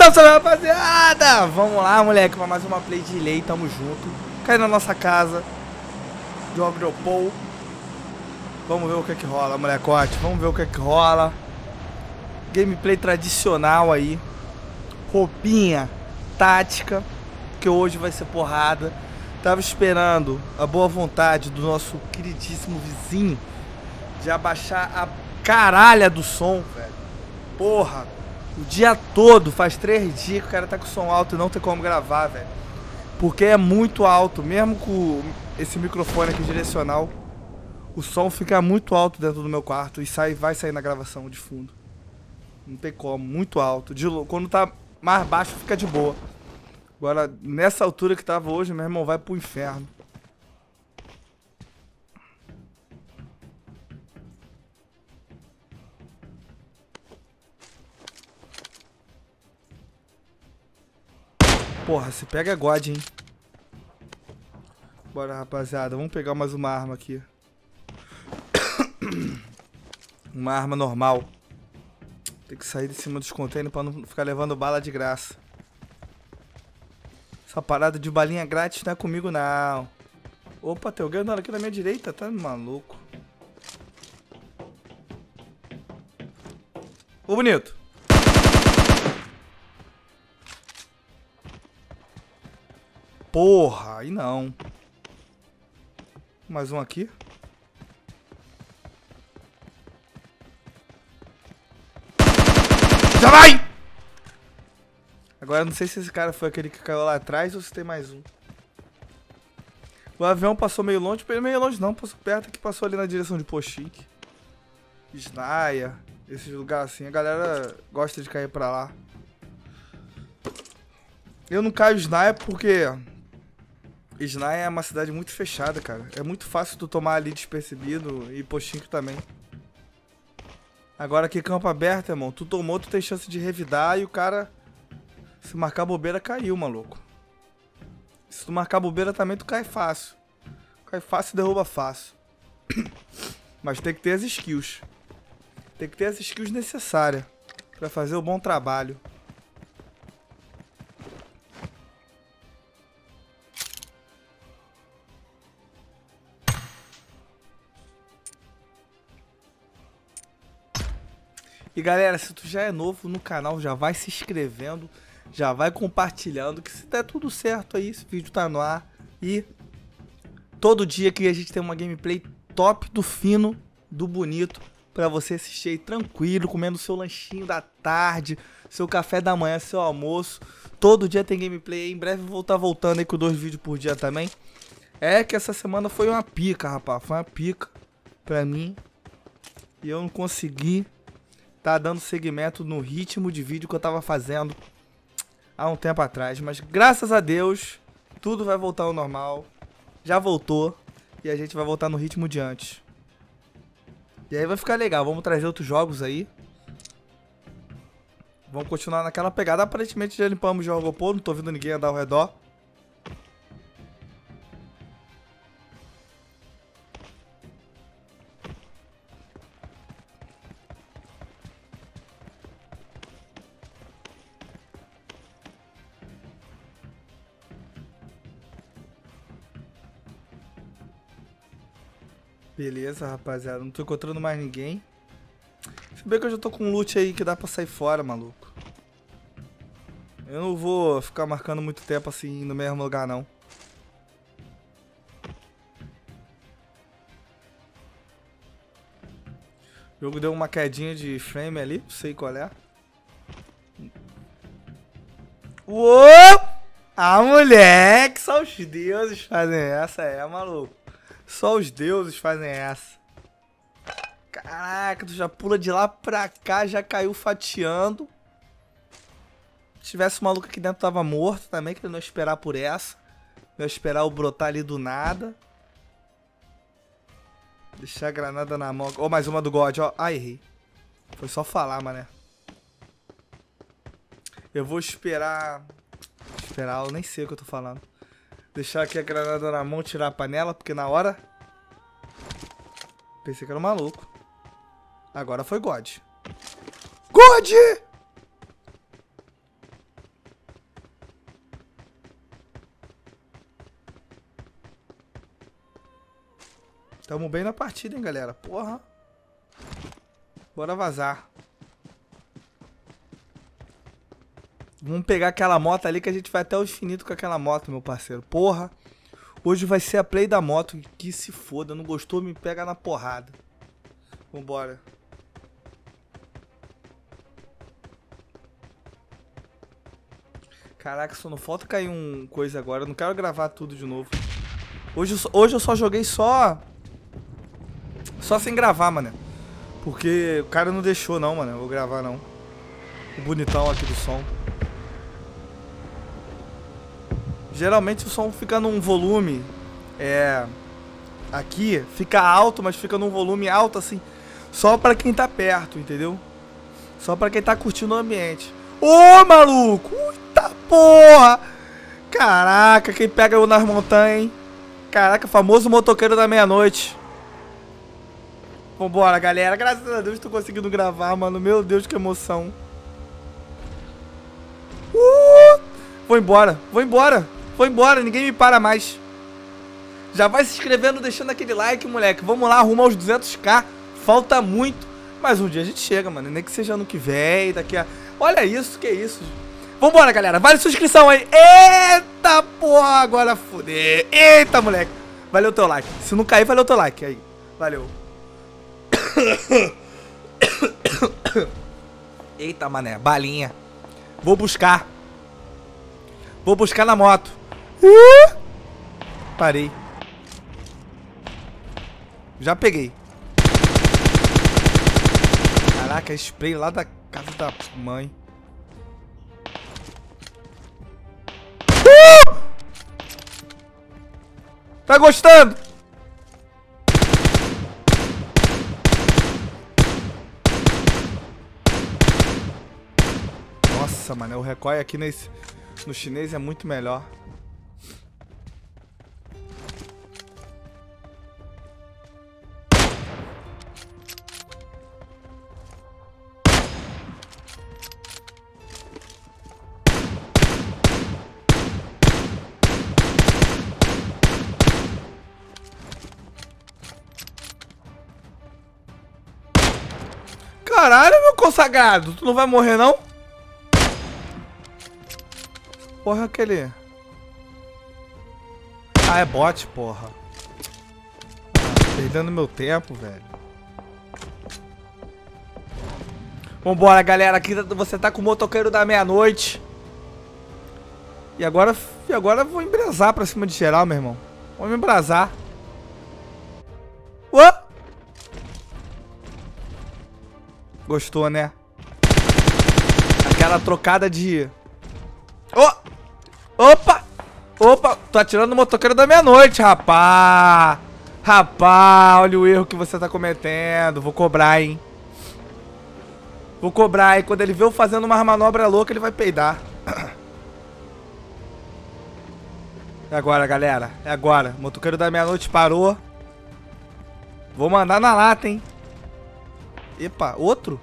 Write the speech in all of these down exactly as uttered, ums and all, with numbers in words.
Salve, salve, rapaziada! Vamos lá, moleque, pra mais uma play de lei, tamo junto. Cai na nossa casa de Agropol. Vamos ver o que é que rola, molecote. Vamos ver o que é que rola. Gameplay tradicional aí. Roupinha tática, que hoje vai ser porrada. Tava esperando a boa vontade do nosso queridíssimo vizinho de abaixar a caralha do som, velho. Porra, o dia todo, faz três dias que o cara tá com som alto e não tem como gravar, velho. Porque é muito alto, mesmo com esse microfone aqui direcional, o som fica muito alto dentro do meu quarto e sai, vai sair na gravação de fundo. Não tem como, muito alto. De, quando tá mais baixo fica de boa. Agora, nessa altura que tava hoje, meu irmão vai pro inferno. Porra, se pega é God, hein? Bora, rapaziada. Vamos pegar mais uma arma aqui. Uma arma normal. Tem que sair de cima dos containers pra não ficar levando bala de graça. Essa parada de balinha grátis não é comigo, não. Opa, tem alguém andando aqui na minha direita. Tá maluco. Ô, bonito. Porra, aí não. Mais um aqui. Já vai! Agora eu não sei se esse cara foi aquele que caiu lá atrás ou se tem mais um. O avião passou meio longe, meio longe não, passou perto, que passou ali na direção de Pochique. Snaia, esses lugares assim, a galera gosta de cair pra lá. Eu não caio Snaia porque Snaia é uma cidade muito fechada, cara. É muito fácil tu tomar ali despercebido e Pochique também. Agora aqui campo aberto, irmão, tu tomou, tu tem chance de revidar e o cara... Se marcar bobeira, caiu, maluco. Se tu marcar bobeira também, tu cai fácil. Cai fácil e derruba fácil. Mas tem que ter as skills. Tem que ter as skills necessárias pra fazer o bom trabalho. E galera, se tu já é novo no canal, já vai se inscrevendo. Já vai compartilhando, que se der tudo certo aí, esse vídeo tá no ar. E todo dia que a gente tem uma gameplay top do fino, do bonito, pra você assistir aí tranquilo, comendo seu lanchinho da tarde, seu café da manhã, seu almoço. Todo dia tem gameplay aí, em breve eu vou estar voltando aí com dois vídeos por dia também. É que essa semana foi uma pica, rapaz, foi uma pica pra mim. E eu não consegui tá dando segmento no ritmo de vídeo que eu tava fazendo há um tempo atrás, mas graças a Deus tudo vai voltar ao normal. Já voltou e a gente vai voltar no ritmo de antes. E aí vai ficar legal, vamos trazer outros jogos aí. Vamos continuar naquela pegada. Aparentemente já limpamos o Agropol, não tô vendo ninguém andar ao redor. Beleza, rapaziada. Não tô encontrando mais ninguém. Se bem que eu já tô com um loot aí que dá pra sair fora, maluco. Eu não vou ficar marcando muito tempo assim no mesmo lugar, não. O jogo deu uma quedinha de frame ali, não sei qual é. Uou! Ah, moleque! Só os deuses fazem essa, é, maluco. Só os deuses fazem essa. Caraca, tu já pula de lá pra cá, já caiu fatiando. Se tivesse um maluco aqui dentro, tava morto também, que ele não ia esperar por essa. Não ia esperar o brotar ali do nada. Deixar a granada na mão. Ó, oh, mais uma do God, ó. Ai, errei. Foi só falar, mané. Eu vou esperar... Esperar, eu nem sei o que eu tô falando. Deixar aqui a granada na mão, tirar a panela, porque na hora... Pensei que era um maluco. Agora foi God. God! Tamo bem na partida, hein, galera. Porra. Bora vazar. Vamos pegar aquela moto ali que a gente vai até o infinito com aquela moto, meu parceiro. Porra. Hoje vai ser a play da moto. Que se foda. Não gostou, me pega na porrada. Vambora. Caraca, só não falta cair um coisa agora. Eu não quero gravar tudo de novo. Hoje, eu só, hoje eu só joguei só... Só sem gravar, mano. Porque o cara não deixou não, mano. Eu vou gravar não. O bonitão aqui do som. Geralmente o som fica num volume... É... Aqui fica alto, mas fica num volume alto assim. Só pra quem tá perto, entendeu? Só pra quem tá curtindo o ambiente. Ô, maluco! Eita porra! Caraca, quem pega eu nas montanhas, hein? Caraca, famoso motoqueiro da meia-noite. Vambora, galera. Graças a Deus tô conseguindo gravar, mano. Meu Deus, que emoção. Uh! Vou embora, vou embora. Vou embora, ninguém me para mais. Já vai se inscrevendo, deixando aquele like, moleque. Vamos lá, arrumar os duzentos k. Falta muito. Mas um dia a gente chega, mano. Nem que seja ano que vem, daqui a... Olha isso, que isso. Vambora, galera. Vale sua inscrição aí. Eita, porra. Agora foder. Eita, moleque. Valeu o teu like. Se não cair, valeu o teu like. Aí. Valeu. Eita, mané. Balinha. Vou buscar. Vou buscar na moto. Uh! Parei. Já peguei. Caraca, spray lá da casa da mãe. Uh! Tá gostando? Nossa, mano, o recoil aqui nesse, no chinês é muito melhor. Caralho, meu consagrado, tu não vai morrer, não? Porra, aquele... Ah, é bot, porra. Ah, perdendo meu tempo, velho. Vambora, galera, aqui você tá com o motoqueiro da meia-noite. E agora, e agora eu vou embrasar pra cima de geral, meu irmão. Vamos embrasar. Ué? Gostou, né? Aquela trocada de... Oh! Opa! Opa! Tô atirando no motoqueiro da meia-noite, rapá! Rapá, olha o erro que você tá cometendo. Vou cobrar, hein? Vou cobrar, hein? Quando ele vê eu fazendo uma manobra louca, ele vai peidar. É agora, galera. É agora. O motoqueiro da meia-noite parou. Vou mandar na lata, hein? Epa, outro?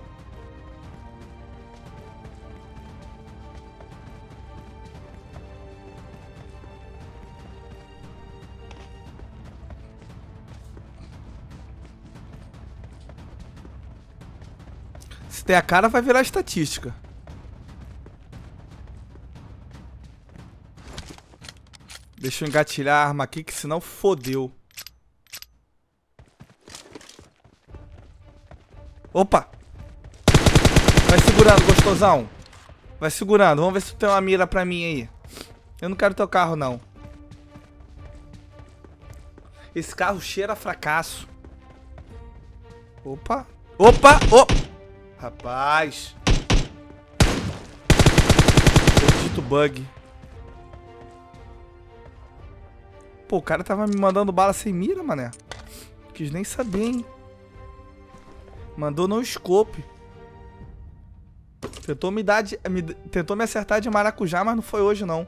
Se der a cara, vai virar estatística. Deixa eu engatilhar a arma aqui, que senão fodeu. Opa! Vai segurando, gostosão. Vai segurando. Vamos ver se tu tem uma mira pra mim aí. Eu não quero teu carro, não. Esse carro cheira a fracasso. Opa! Opa! Opa! Rapaz! Bendito bug. Pô, o cara tava me mandando bala sem mira, mané. Quis nem saber, hein. Mandou no scope. Tentou me dar de, me, tentou me acertar de maracujá, mas não foi hoje, não.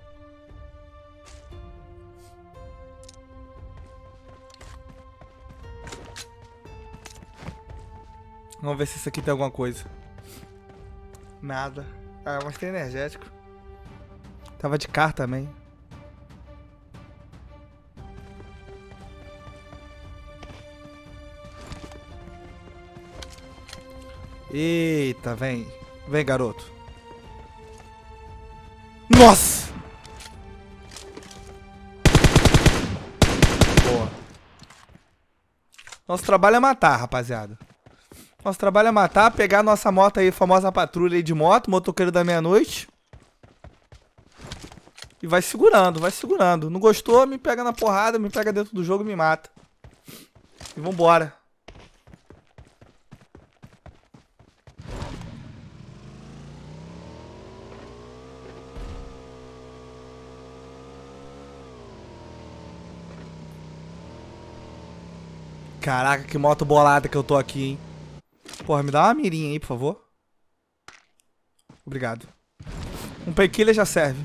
Vamos ver se isso aqui tem alguma coisa. Nada. Ah, mas tem energético. Tava de carro também. Eita, vem. Vem, garoto. Nossa! Boa. Nosso trabalho é matar, rapaziada. Nosso trabalho é matar, pegar a nossa moto aí, famosa patrulha aí de moto, motoqueiro da meia-noite. E vai segurando, vai segurando. Não gostou, me pega na porrada, me pega dentro do jogo e me mata. E vambora. Caraca, que moto bolada que eu tô aqui, hein. Porra, me dá uma mirinha aí, por favor. Obrigado. Um painkiller já serve.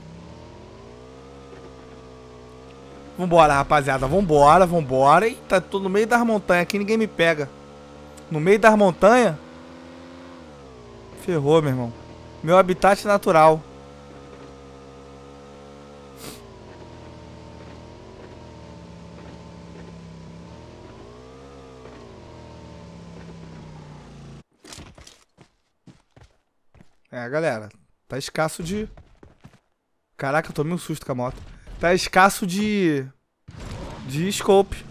Vambora, rapaziada. Vambora, vambora. Eita, tô no meio das montanhas aqui, ninguém me pega. No meio das montanhas? Ferrou, meu irmão. Meu habitat natural. É, galera. Tá escasso de... Caraca, eu tomei um susto com a moto. Tá escasso de... De scope.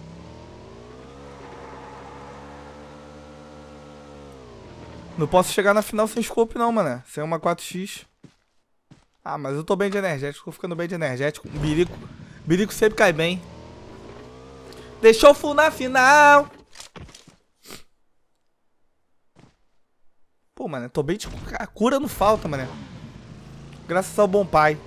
Não posso chegar na final sem scope não, mano. Sem uma quatro x. Ah, mas eu tô bem de energético. Tô ficando bem de energético. Birico. Birico sempre cai bem. Deixou o full na final. Pô, mano, eu tô bem de... A cura não falta, mano. Graças ao bom pai.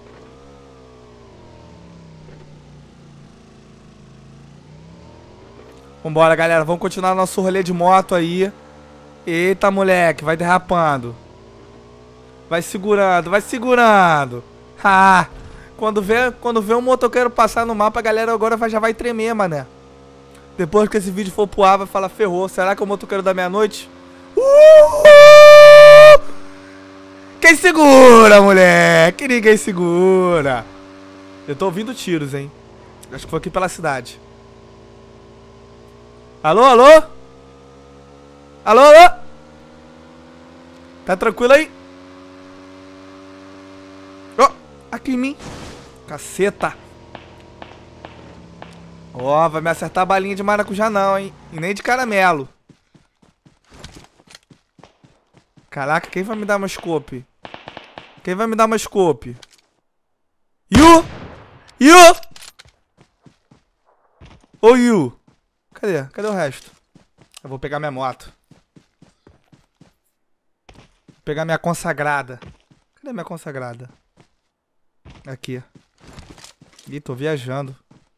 Vambora, galera. Vamos continuar nosso rolê de moto aí. Eita, moleque. Vai derrapando. Vai segurando, vai segurando. Ah, quando vê, quando vê um motoqueiro passar no mapa, a galera agora vai, já vai tremer, mané. Depois que esse vídeo for pro ar, vai falar, ferrou. Será que é o motoqueiro da meia-noite? Uh! Quem segura, moleque? Ninguém segura. Eu tô ouvindo tiros, hein. Acho que foi aqui pela cidade. Alô, alô? Alô, alô? Tá tranquilo aí? Ó, oh, aqui em mim. Caceta. Ó, oh, vai me acertar a balinha de maracujá não, hein. E nem de caramelo. Caraca, quem vai me dar uma scope? Quem vai me dar uma scope? You! You! Ô, You! Cadê? Cadê o resto? Eu vou pegar minha moto. Vou pegar minha consagrada. Cadê minha consagrada? Aqui. Ih, tô viajando.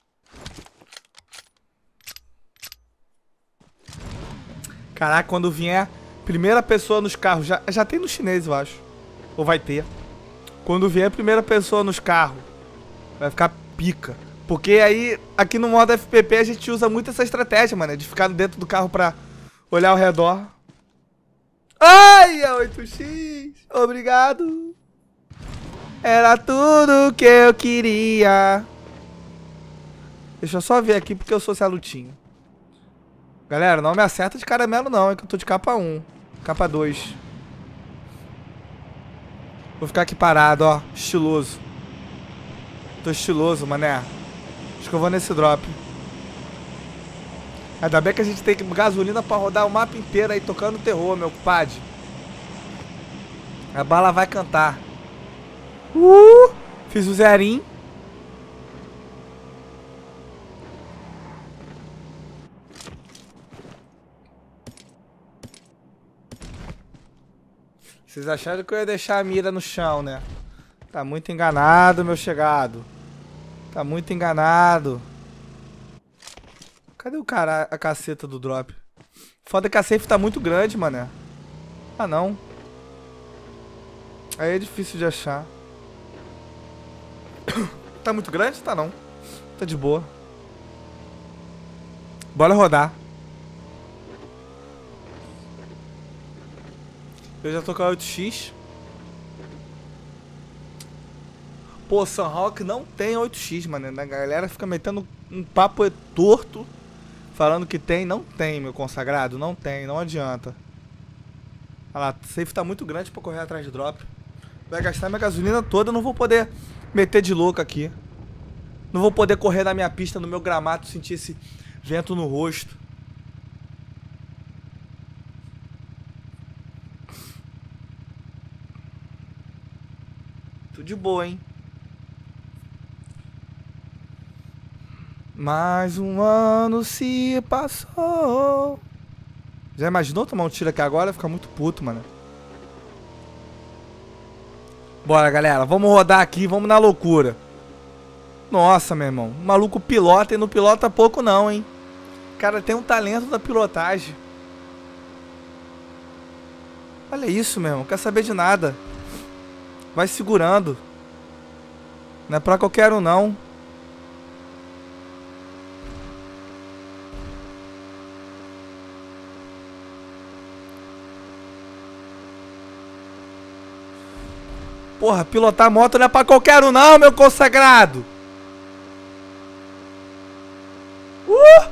Caraca, quando vier primeira pessoa nos carros, já, já tem no chinês, eu acho. Ou vai ter. Quando vier a primeira pessoa nos carros, vai ficar pica. Porque aí, aqui no modo F P P, a gente usa muito essa estratégia, mano. De ficar dentro do carro pra olhar ao redor. Ai, a oito x. Obrigado. Era tudo que eu queria. Deixa eu só ver aqui, porque eu sou Celutinho. Galera, não me acerta de caramelo não, é que eu tô de capa um. Capa dois. Vou ficar aqui parado, ó. Estiloso. Tô estiloso, mané. Acho que eu vou nesse drop. Ainda bem que a gente tem gasolina pra rodar o mapa inteiro aí, tocando terror, meu compadre. A bala vai cantar. Uh! Fiz o zerinho. Vocês acharam que eu ia deixar a mira no chão, né? Tá muito enganado, meu chegado. Tá muito enganado. Cadê o cara, a caceta do drop? Foda que a safe tá muito grande, mané. Ah, não. Aí é difícil de achar. Tá muito grande? Tá não. Tá de boa. Bora rodar. Eu já tô com a oito x. Pô, Sunhawk não tem oito x, mano. A galera fica metendo um papo torto, falando que tem. Não tem, meu consagrado. Não tem, não adianta. Olha lá, o safe tá muito grande pra correr atrás de drop. Vai gastar minha gasolina toda, eu não vou poder meter de louco aqui. Não vou poder correr na minha pista, no meu gramado, sentir esse vento no rosto. Tudo de boa, hein? Mais um ano se passou. Já imaginou tomar um tiro aqui agora? Fica muito puto, mano. Bora, galera. Vamos rodar aqui, vamos na loucura. Nossa, meu irmão. O maluco pilota e não pilota pouco não, hein. O cara tem um talento da pilotagem. Olha isso, meu irmão. Não quer saber de nada. Vai segurando. Não é pra qualquer um, não. Porra, pilotar moto não é pra qualquer um não, meu consagrado. Uh!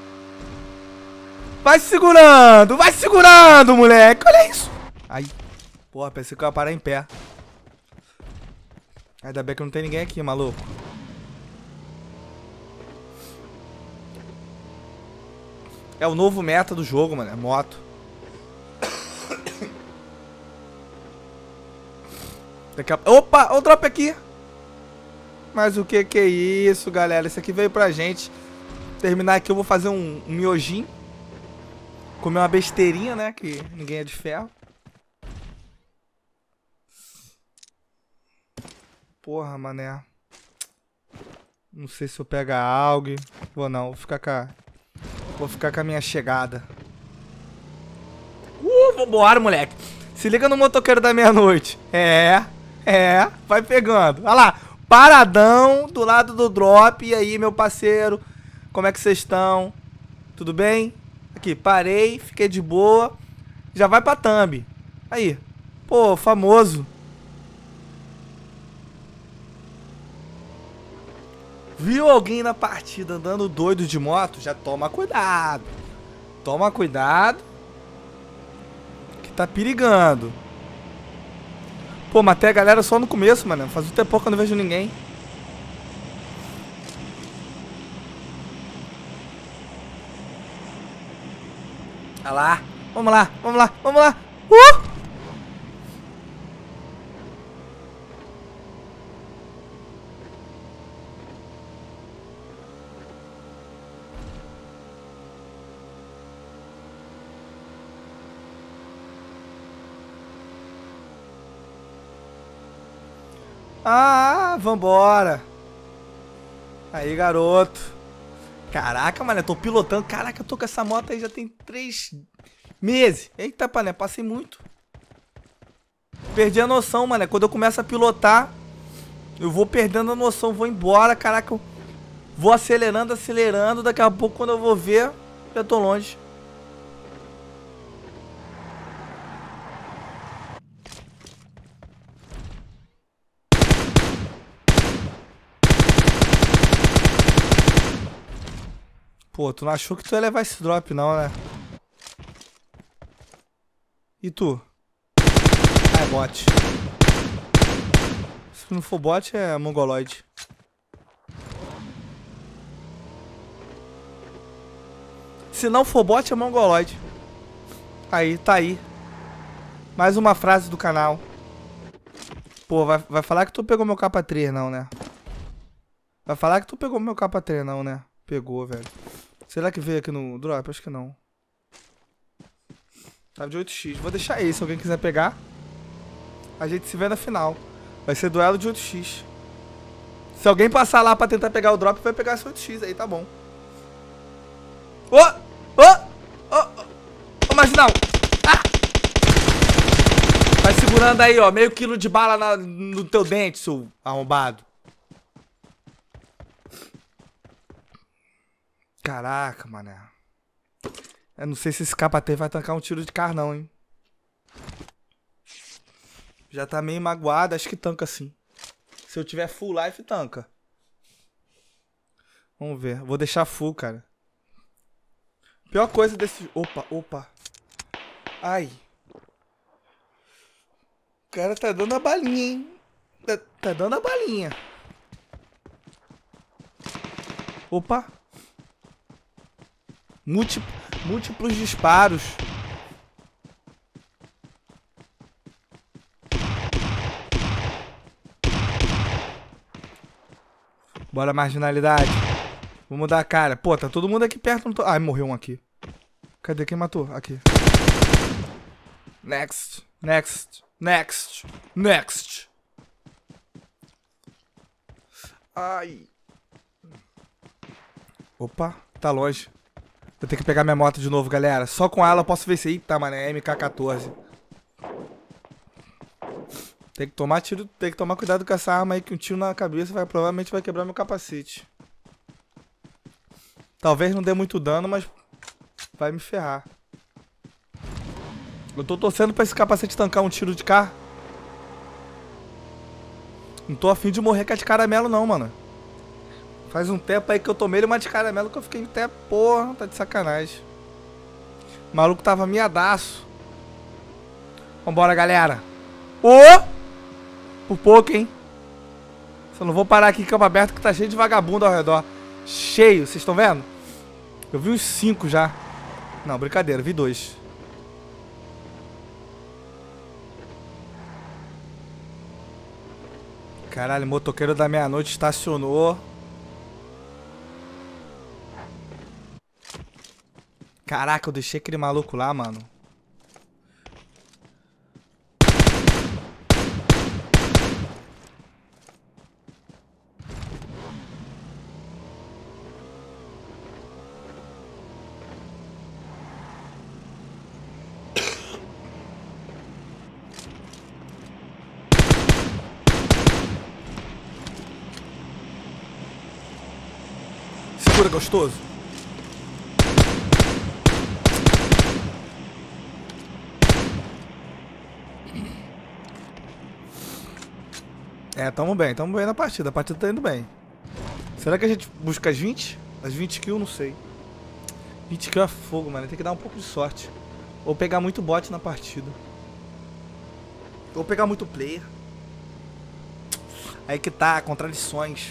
Vai segurando, vai segurando, moleque. Olha isso. Ai, porra, pensei que eu ia parar em pé. Ainda bem que não tem ninguém aqui, maluco. É o novo meta do jogo, mano, é moto. Daqui a... Opa, o drop aqui. Mas o que que é isso, galera? Isso aqui veio pra gente. Terminar aqui, eu vou fazer um, um miojinho. Comer uma besteirinha, né? Que ninguém é de ferro. Porra, mané. Não sei se eu pego a A U G. Vou não, vou ficar com a... Vou ficar com a minha chegada. Uh, vambora, moleque. Se liga no motoqueiro da meia-noite. É... É, vai pegando. Olha lá, paradão do lado do drop. E aí, meu parceiro, como é que vocês estão? Tudo bem? Aqui, parei, fiquei de boa. Já vai pra thumb. Aí, pô, famoso. Viu alguém na partida andando doido de moto? Já toma cuidado. Toma cuidado. Que tá perigando. Pô, matei a galera só no começo, mano. Faz um tempo que eu não vejo ninguém. Olha lá. Vamos lá, vamos lá, vamos lá. Uh! Ah, vambora. Aí, garoto. Caraca, mano, eu tô pilotando. Caraca, eu tô com essa moto aí já tem três meses. Eita, pané, passei muito. Perdi a noção, mano. Quando eu começo a pilotar, eu vou perdendo a noção, vou embora. Caraca, eu vou acelerando, acelerando. Daqui a pouco, quando eu vou ver, já tô longe. Pô, tu não achou que tu ia levar esse drop não, né? E tu? Ah, é bot. Se não for bot, é mongoloide. Se não for bot, é mongoloide. Aí, tá aí. Mais uma frase do canal. Pô, vai, vai falar que tu pegou meu capa três não, né? Vai falar que tu pegou meu capa três não, né? Pegou, velho. Será que veio aqui no drop? Acho que não. Tava de oito x. Vou deixar aí, se alguém quiser pegar. A gente se vê na final. Vai ser duelo de oito x. Se alguém passar lá pra tentar pegar o drop, vai pegar esse oito x aí, tá bom. Ô! Ô! Ô! Ô, marginal! Ah! Vai segurando aí, ó. Meio quilo de bala na, no teu dente, seu arrombado. Caraca, mané. Eu não sei se esse capa três vai tancar um tiro de carro não, hein. Já tá meio magoado, acho que tanca sim. Se eu tiver full life, tanca. Vamos ver. Vou deixar full, cara. Pior coisa desse... Opa, opa. Ai. cara tá dando a balinha, hein? Tá, tá dando a balinha. Opa. Múltip, múltiplos disparos. Bora, marginalidade. Vou mudar a cara. Pô, tá todo mundo aqui perto. Não tô... Ai, morreu um aqui. Cadê quem matou? Aqui. Next. Next. Next. Next. Ai. Opa, tá longe. Vou ter que pegar minha moto de novo, galera. Só com ela eu posso vencer. Eita, mano, é M K quatorze. Tem que tomar tiro, tem que tomar cuidado com essa arma aí, que um tiro na cabeça vai, provavelmente vai quebrar meu capacete. Talvez não dê muito dano, mas vai me ferrar. Eu tô torcendo pra esse capacete tancar um tiro de carro. Não tô afim de morrer com a de caramelo não, mano. Faz um tempo aí que eu tomei uma de caramelo que eu fiquei até, porra, tá de sacanagem. O maluco tava miadaço. Vambora, galera. Ô! Oh! Por pouco, hein? Só não vou parar aqui em campo aberto que tá cheio de vagabundo ao redor. Cheio, vocês estão vendo? Eu vi uns cinco já. Não, brincadeira, vi dois. Caralho, motoqueiro da meia-noite estacionou. Caraca, eu deixei aquele maluco lá, mano. Segura, gostoso. É, tamo bem, tamo bem na partida. A partida tá indo bem. Será que a gente busca as vinte? As vinte kills, não sei. vinte kills é fogo, mano. Tem que dar um pouco de sorte. Ou pegar muito bot na partida. Ou pegar muito player. Aí que tá, contradições.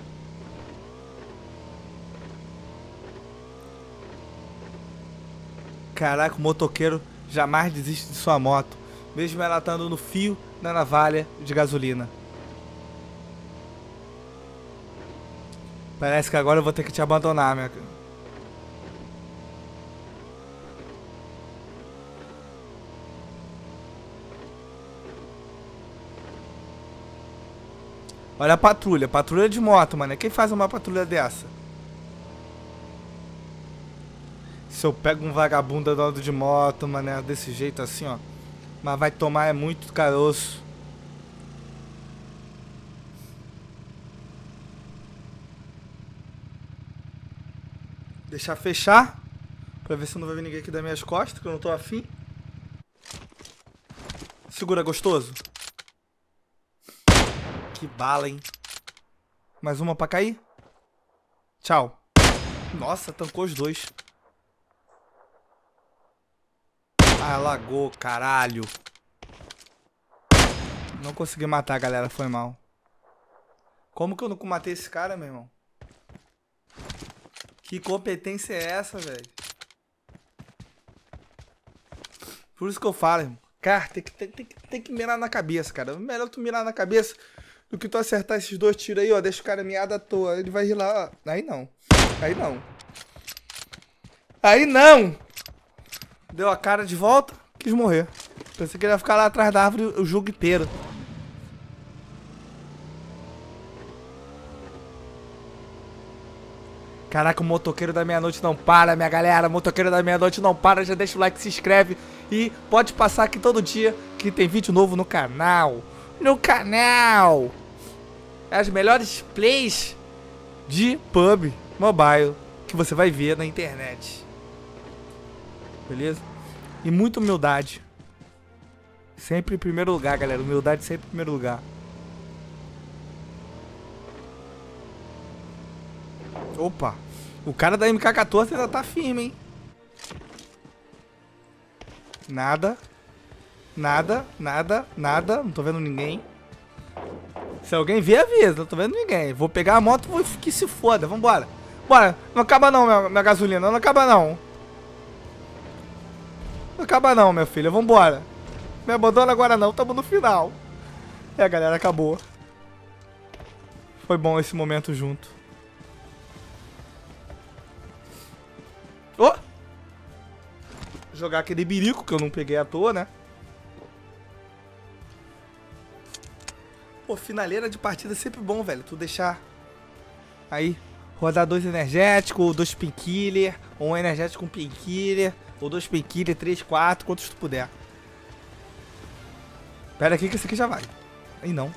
Caraca, o motoqueiro jamais desiste de sua moto. Mesmo ela estando no fio da navalha de gasolina. Parece que agora eu vou ter que te abandonar, minha... Olha a patrulha, patrulha de moto, mano. Quem faz uma patrulha dessa? Se eu pego um vagabundo andando de moto, mano, desse jeito assim, ó. Mas vai tomar é muito caroço. Deixar fechar. Pra ver se não vai vir ninguém aqui das minhas costas, que eu não tô afim. Segura, gostoso. Que bala, hein? Mais uma pra cair. Tchau. Nossa, tancou os dois. Ah, lagou, caralho. Não consegui matar, galera. Foi mal. Como que eu não matei esse cara, meu irmão? Que competência é essa, velho? Por isso que eu falo, irmão. Cara, tem que, tem, tem, tem que mirar na cabeça, cara. Melhor tu mirar na cabeça do que tu acertar esses dois tiros aí, ó. Deixa o cara miado à toa. Ele vai rir lá, ó. Aí não. Aí não. Aí não! Deu a cara de volta, quis morrer. Pensei que ele ia ficar lá atrás da árvore o jogo inteiro. Caraca, o motoqueiro da meia-noite não para, minha galera. O motoqueiro da meia-noite não para. Já deixa o like, se inscreve. E pode passar aqui todo dia que tem vídeo novo no canal. No canal. As melhores plays de P U B Mobile que você vai ver na internet. Beleza? E muita humildade. Sempre em primeiro lugar, galera. Humildade sempre em primeiro lugar. Opa. O cara da M K quatorze ainda tá firme, hein? Nada. Nada, nada, nada. Não tô vendo ninguém. Se alguém ver, avisa. Não tô vendo ninguém. Vou pegar a moto e vou que se foda. Vambora. Bora. Não acaba não, minha, minha gasolina. Não acaba não. Não acaba não, minha filha. Vambora. Me abandona agora não. Tamo no final. É, galera. Acabou. Foi bom esse momento junto. Oh! Jogar aquele birico que eu não peguei à toa, né? Pô, finaleira de partida é sempre bom, velho. Tu deixar aí, rodar dois energéticos, ou dois painkiller, ou um energético com painkiller, ou dois painkiller, três, quatro, quantos tu puder. Pera aqui que esse aqui já vai. Aí não.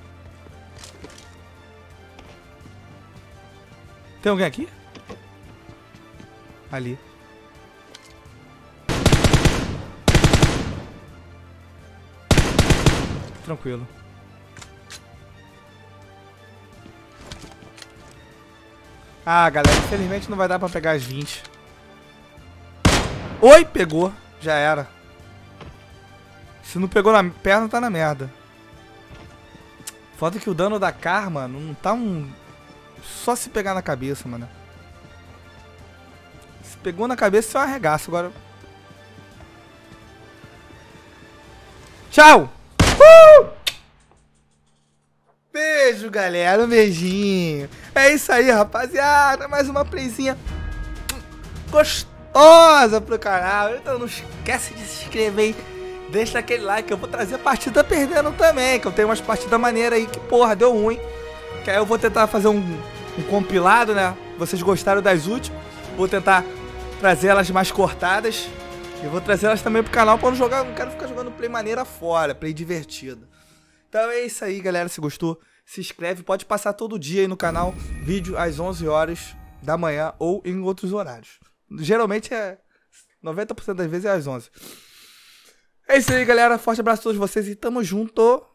Tem alguém aqui? Ali. Tranquilo. Ah, galera, infelizmente não vai dar pra pegar as vinte. Oi, pegou. Já era. Se não pegou na perna, tá na merda. Foda que o dano da Karma não tá um... Só se pegar na cabeça, mano. Se pegou na cabeça, você é um arregaço. Agora... Tchau! Uh! Beijo, galera. Um beijinho. É isso aí, rapaziada. Mais uma playzinha gostosa pro canal. Então não esquece de se inscrever aí. Deixa aquele like. Eu vou trazer a partida perdendo também. Que eu tenho umas partidas maneiras aí que, porra, deu ruim. Que aí eu vou tentar fazer um, um compilado, né? Vocês gostaram das últimas. Vou tentar trazer elas mais cortadas. E vou trazer elas também pro canal pra não jogar. Não quero ficar jogando play maneira fora. Play divertido. Então é isso aí, galera. Se gostou, se inscreve. Pode passar todo dia aí no canal. Vídeo às onze horas da manhã ou em outros horários. Geralmente é... noventa por cento das vezes é às onze. É isso aí, galera. Forte abraço a todos vocês e tamo junto.